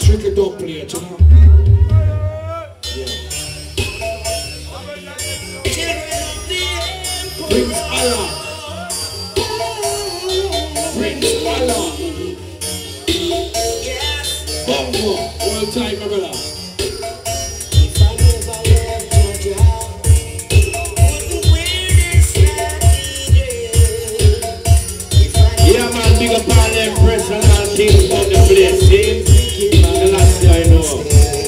strictly don't play it, you know. Prince Allah. Prince Allah. Bongo. All time, my brother. Yeah, man, big up all them personal things on the place, see? The last year I know.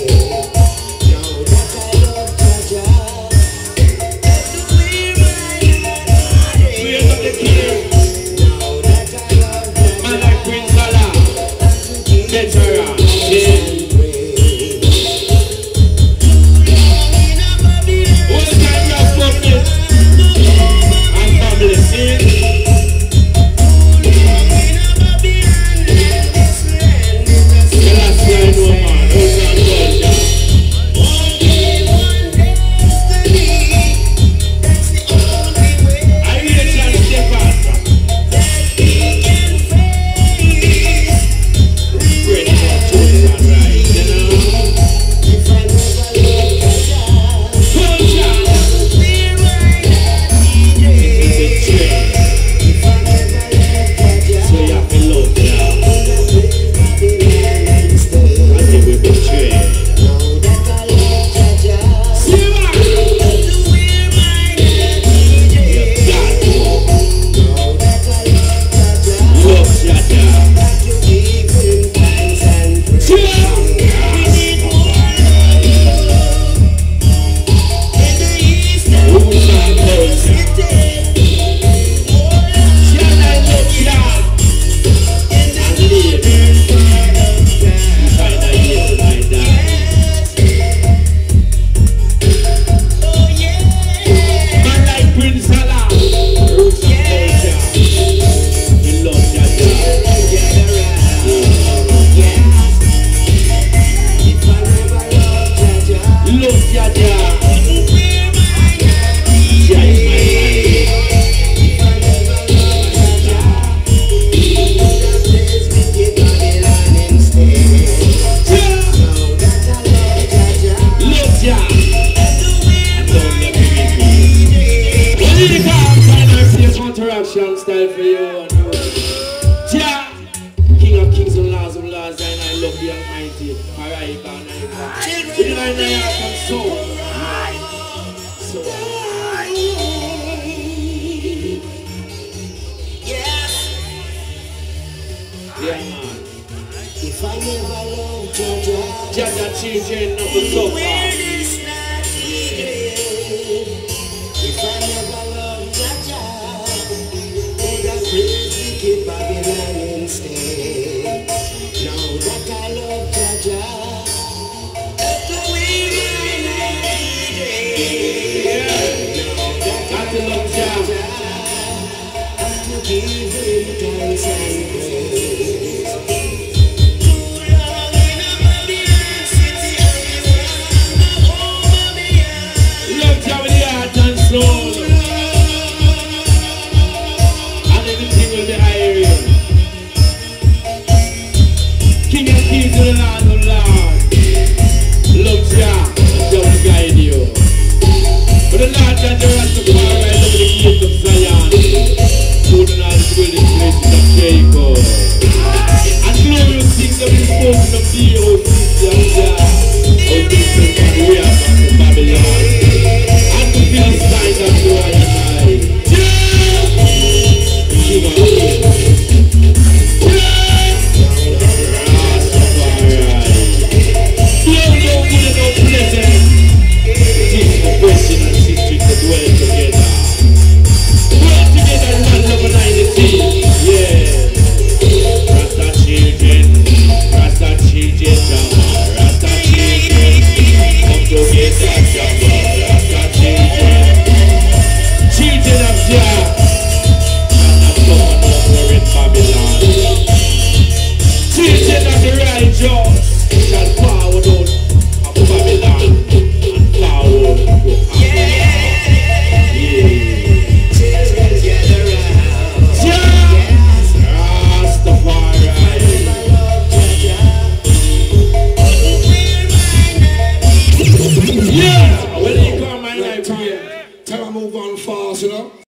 Style for you. Jah, King of Kings and Lords of Lords, and I love the Almighty. Alright, children, I am so. Yeah, man. If I never love Jah, Jah children of the so far. If I never love Jah, wicked Babylon instead. Now that I love Jah, to win my got to love Jah, to give him thanks and praise. Too long in a Babylon city, love Jah with the heart and soul. King of Kings and the Lord of Lords. Love Jah, Jah will guide you. But the Lord that the Rastafari over the gate of Zion, who do not dwell in places of Jacob. And glorious things have been spoken of thee, O city of Jah, O distant from the way back to Babylon, and to Philistines of the and I. King of Kings. time. Time I move on fast, you know.